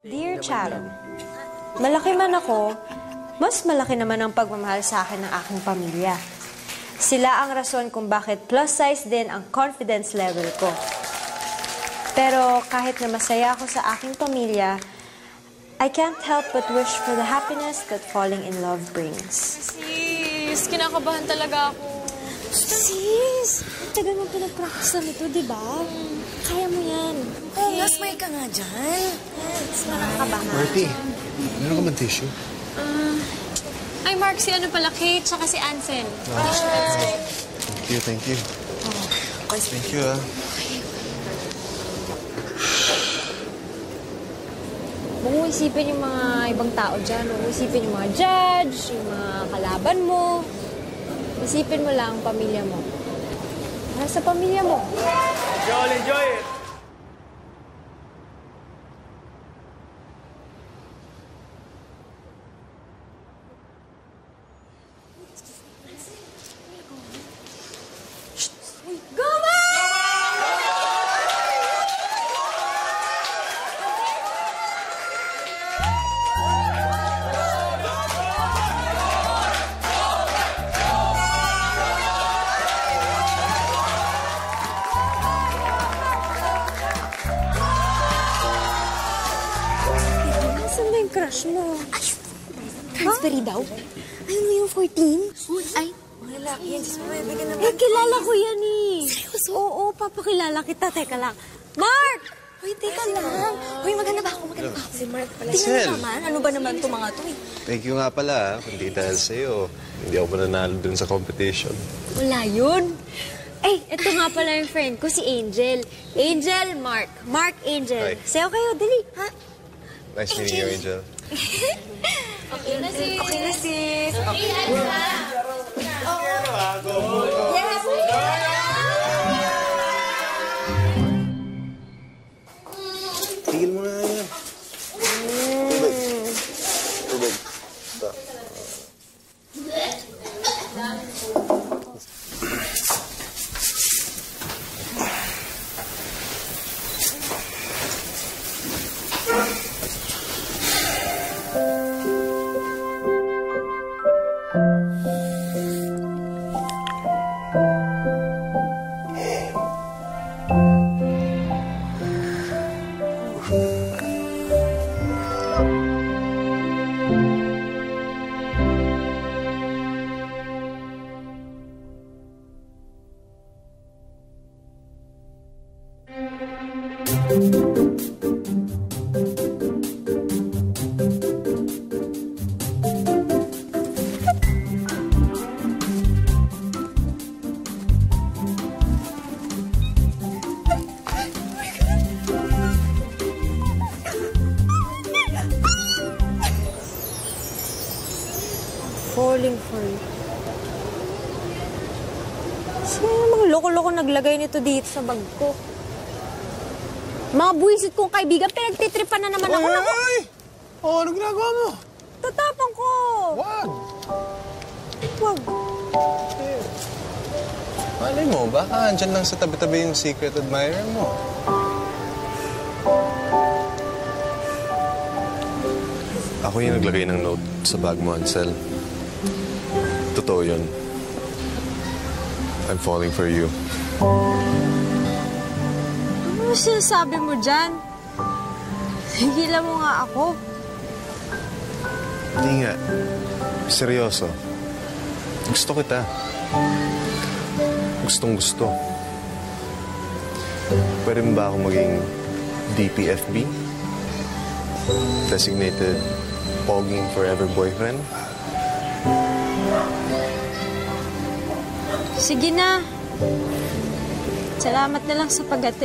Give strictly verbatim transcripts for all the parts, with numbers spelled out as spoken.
Dear Charon, malaki man ako, mas malaki naman ang pagmamahal sa akin ng aking pamilya. Sila ang rason kung bakit plus size din ang confidence level ko. Pero kahit na masaya ako sa aking pamilya, I can't help but wish for the happiness that falling in love brings. Sis, kinakabahan talaga ako. Sis, tagal mo pinag-practice na nito, di ba? Kaya mo yan. Oh, mas may ka nga dyan. Nakakabahan. Marty, meron ka man tissue? Uh, ay, Mark, si ano pala, Kate, tsaka si Ansen. Oh. Thank you, thank you. Oh. Thank you, ah. Huwag mo isipin yung mga ibang tao dyan. Huwag mo isipin yung mga judge, yung mga kalaban mo. Isipin mo lang ang pamilya mo. Para sa pamilya mo. Enjoy, enjoy it! Crush mo. Ay, transferi daw? Ayun mo yung fourteen? Ay, mga lalaki yan. Diyos mo, may bigyan naman. Eh, kilala ko yan eh. Seryoso? Oo, papakilala kita. Teka lang. Mark! Uy, teka lang. Uy, maganda ba ako? Maganda ba ako? Si Mark pala. Tingnan Sel. mo naman. Ano ba naman itong mga to eh? Thank you nga pala, ah. Kundi dahil sa'yo, hindi ako mananalo dun sa competition. Wala yun. Eh, ito nga pala yung friend ko, si Angel. Angel, Mark. Mark, Angel. Hi. Sayo kayo, dali. Ha? Nice meeting you, Angel. Okay na, sis. Okay na, sis. Okay. Tigil mo na yan. Tubig. Tubig. Ito. Falling for you. Sino yung mga loko-loko naglagay nito dito sa bag ko? Mga buwisit kong kaibigan, pinagtitripan na naman ako. Ay! Ay! Oh, ano ginagawa mo? Tatapang ko! Wag! Wag. Malay mo, baka andyan lang sa tabi-tabi yung secret admirer mo. Ako yung naglagay ng note sa bag mo, Ansel. Totoo yun. I'm falling for you. Ano sinasabi mo dyan? Higilan mo nga ako. Hindi nga. Seryoso. Gusto kita. Gustong gusto. Pwede mo ba ako maging D P F B? Designated Pogging Forever Boyfriend? Sige na. Salamat na lang sa pag-atid.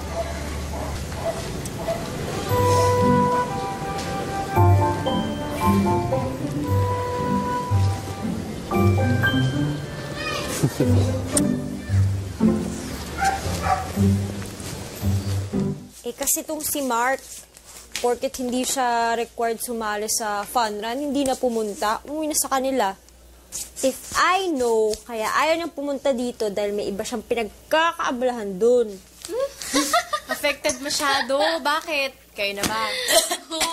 Eh kasi tong si Mark, porket hindi siya required sumali sa fun run, hindi na pumunta, umuwi na sa kanila. If I know, kaya ayaw niyang pumunta dito dahil may iba siyang pinagkakaabalahan dun. Affected masyado. Bakit? Kayo naman. Oo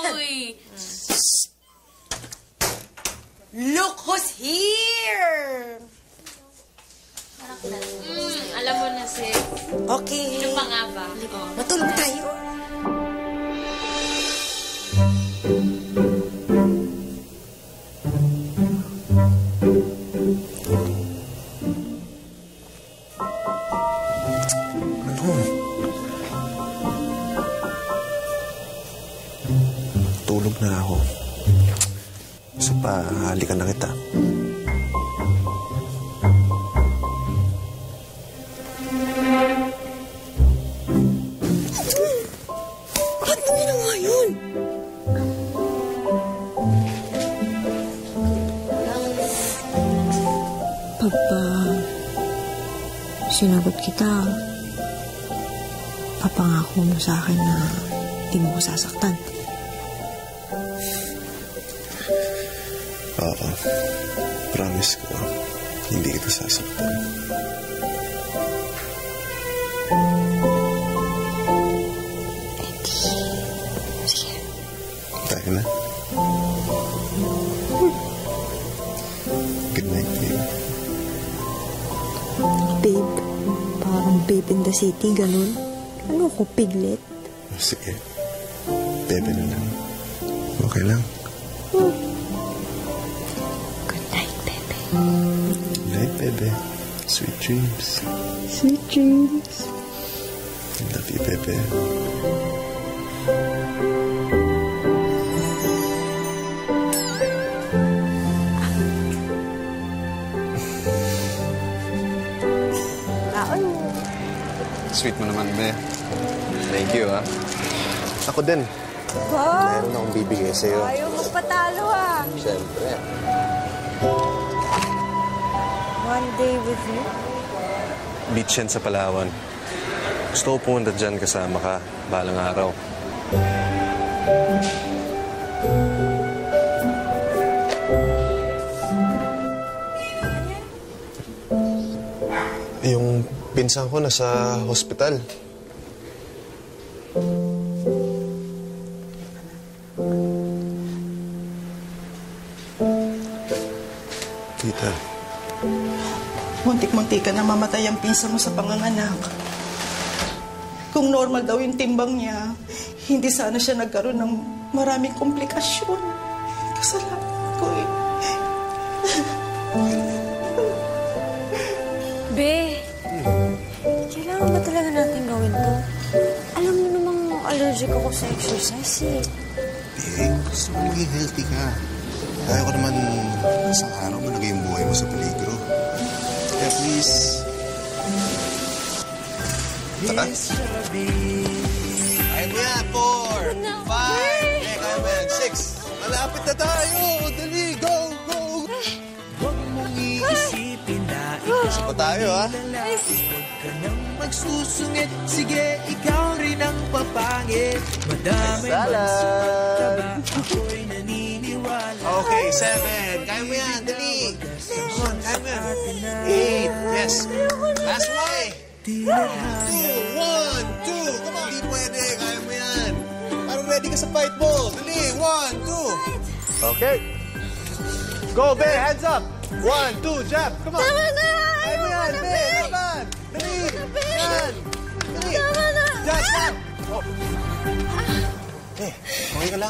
Okay. Ano pa nga ba? Matulog tayo. Ano? Tulog na ako. Isa pa, halikan na kita. Ba't mo ginawa yun? Pagka sinagot kita, papangako mo sa akin na hindi mo ko sasaktan. Oo. Promise ko, hindi kita sasaktan. Sige. Tayo na. Good night, babe. Babe, parang babe in the city, ganun. Ano ko, piglet? Sige. Bebe na lang. Okay lang. Good night, bebe. Good night, bebe. Sweet dreams. Sweet dreams. I love you, bebe. Kaon mo. Sweet mo naman, be. Thank you, ah. Ako din. Ba? Meron akong bibigay sa'yo. Ayaw magpatalo ah. Siyempre. One day with you. Beach yan sa Palawan. Gusto ko pumunta dyan kasama ka balang araw. Yung pinsan ko nasa hospital. Tita. Muntik-muntik ka na mamatay ang pinsan mo sa panganganak. Kung normal daw yung timbang niya, hindi sana siya nagkaroon ng maraming komplikasyon. Kasalanan ko eh. Be, kailangan ba talaga natin gawin to? Alam mo namang allergic ako sa exercise eh. Eh, gusto mo maging healthy ka. Kaya ko naman isang araw malagay yung buhay mo sa peligro. Kaya please. Tara. Kaya mo yan. Four. Five. Eh, kaya mo yan. Six. Malapit na tayo. Dali. Go, go. Huwag mong iisipin na ikaw pa tayo, ha? Huwag ka nang magsusungit. Sige, ikaw rin ang papangit. Madamay man sukat ka ba? Ako'y naniniwala. Okay, seven. Kaya mo yan. Dali. Come on, kaya mo yan. Eight. Yes. Last one. Two. One, two. Come on. Hindi pwede. Kaya mo yan. Parang ready ka sa fight ball. Dali. One, two. Okay. Go, Be. Hands up. One, two, jab. Come on. Tama na! Kaya mo yan, Be. Laban. Dali. Yan. Dali. Tama na! Jab, jab. Oh. Eh, okay ka lang?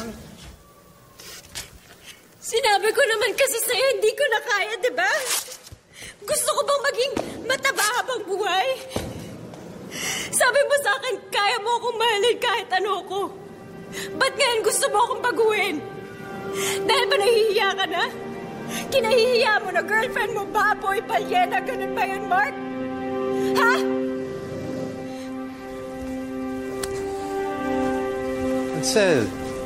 Sinabi ko naman kasi sa'yo, hindi ko na kaya, di ba? Gusto ko bang maging mataba habang buhay? Sabi mo sa akin, kaya mo akong mahalin kahit ano ko. Ba't ngayon gusto mo akong baguhin? Dahil ba nahihiya ka na? Kinahihiya mo na girlfriend mo, baboy, balyena, ganun ba yun, Mark? Ha? Ansel.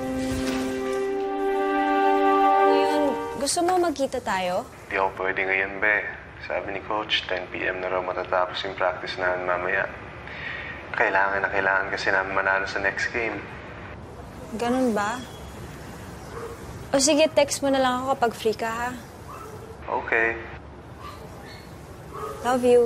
Ngayon, gusto mo magkita tayo? Di ako pwede ngayon, Be. Sabi ni Coach, ten p m na raw matatapos yung practice namin mamaya. Kailangan na kailangan kasi namin manalo sa next game. Ganun ba? O sige, text mo na lang ako kapag free ka, ha? Okay. Love you.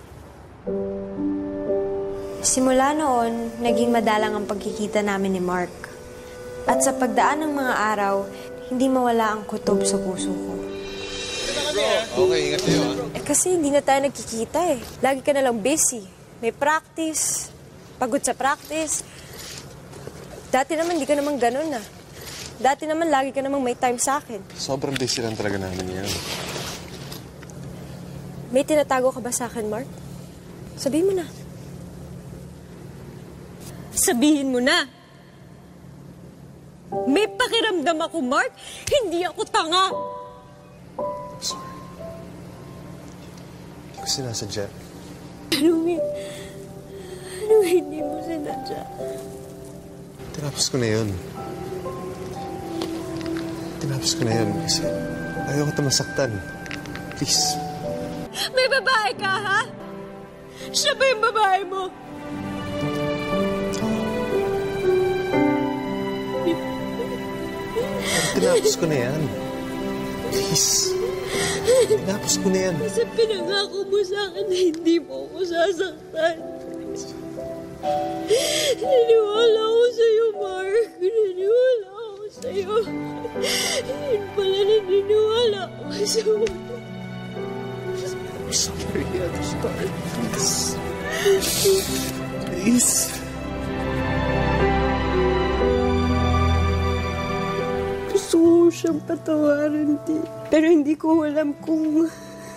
Simula noon, naging madalang ang pagkikita namin ni Mark. At sa pagdaan ng mga araw, hindi mawala ang kutob sa puso ko. Okay, ingat kayo, ha? Eh kasi hindi na tayo nagkikita eh. Lagi ka na lang busy. may practice, pagod sa practice. Dati naman, di ka naman ganun ah. Dati naman, lagi ka namang may time sa akin. Sobrang busy lang talaga namin yan. May tinatago ka ba sa akin, Mark? Sabihin mo na. Sabihin mo na. May pakiramdam ako, Mark. Hindi ako tanga. Hindi ko sinasadya. Ano, ano hindi mo sinadya? Tinapos ko na yun. Tinapos ko na yun kasi ayaw ko ito masaktan. Please. May babae ka, ha? Siya ba yung babae mo? Tinapos ko na yan. Please. Tinapos ko na yan. Kasi pinangako mo sa akin na hindi mo ako sasaktan. Naniwala ako sa'yo, Mark. Naniwala ako sa'yo. Yun pala naniniwala ako sa'yo. I'm sorry. I'm sorry. Please. Please. Gusto ko siyang patawarin, di. Pero hindi ko alam kung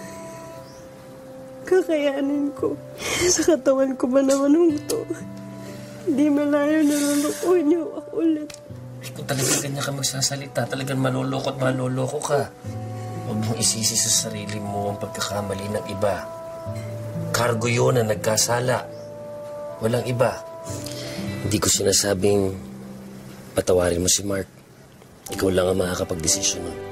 kakayanin ko. Sa katawan ko ba naman ito? Hindi malayo na lulukuhin niyo ako ulit. Kung talagang ganyan ka magsasalita, talagang maluloko at maluloko ka. Huwag mong isisi sa sarili mo ang pagkakamali ng iba. Cargo yun na nagkasala. Walang iba. Hindi ko sinasabing patawarin mo si Mark. Ikaw lang ang makakapag-desisyon nun.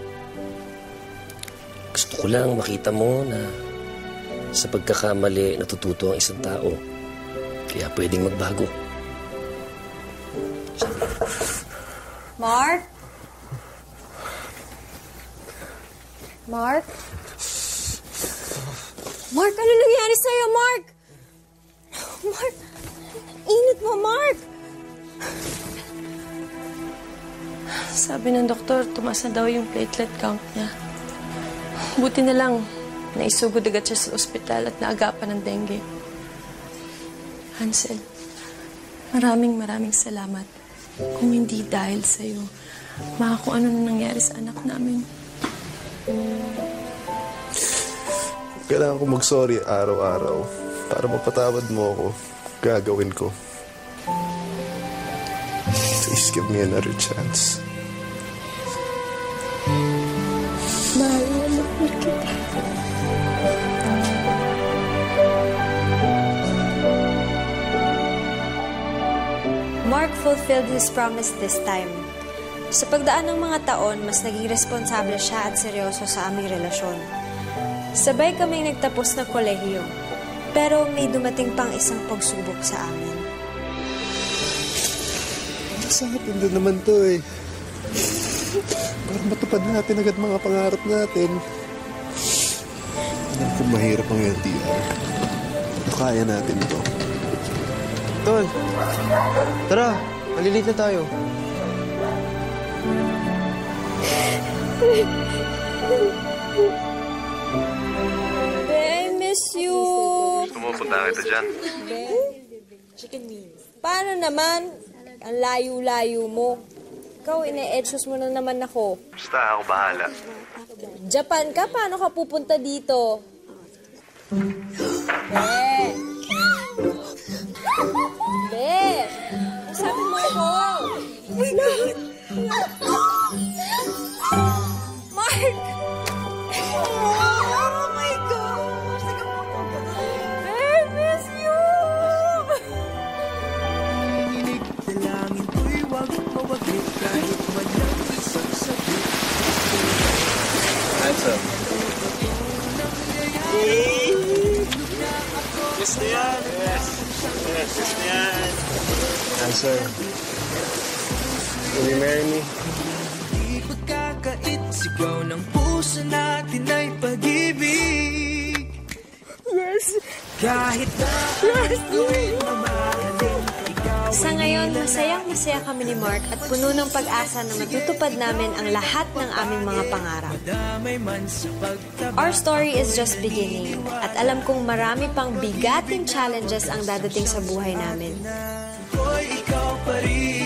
Gusto ko lang makita mo na sa pagkakamali natututo ang isang tao. Kaya pwedeng magbago. Mark? Mark? Mark, ano nangyari sa'yo, Mark? Mark, init mo, Mark! Sabi ng doktor, tumaas na daw yung platelet count niya. Buti na lang, naisugod agad siya sa ospital at naagapan ng dengue. Hansel, maraming maraming salamat. Kung hindi dahil sa'yo, baka kung ano na nangyari sa anak namin. Kailangan ko mag-sorry araw-araw para mapatawad mo ako. Gagawin ko. Please give me another chance. Mahal na mahal kita. Mark fulfilled his promise this time. Sa pagdaan ng mga taon, mas naging responsable siya at seryoso sa aming relasyon. Sabay kaming nagtapos ng kolehiyo, pero may dumating pang isang pagsubok sa amin. Sa atin din naman to eh. Para matupad natin agad mga pangarap natin. Alam kong mahirap ang L D R. Pero kaya natin ito. Tol, tara, malilate na tayo. Be, I miss you. Pumupunta kita dyan. Paano naman? Ang layo-layo mo. Ikaw, ine-etchos mo na naman ako. Basta ako bahala. Japan ka? Paano ka pupunta dito? Be! Be! Sabi mo ako! Mark! Oh my gosh! Be, I miss you! Dalangin ko'y wag mawaglit kahit man lang isang sabi. Handsome. Yes na yan. Yes. Yes, yes na yan. Answer. Will you marry me? Di pagkakait, sigaw ng puso natin ay pag-ibig. Yes. Kahit na yes. Gawin na mahalin, ikaw Sa ngayon, masayang masaya kami ni Mark at puno ng pag-asa na matutupad namin ang lahat ng aming mga pangarap. Our story is just beginning at alam kong marami pang bigating challenges ang dadating sa buhay namin. Ikaw pa rin.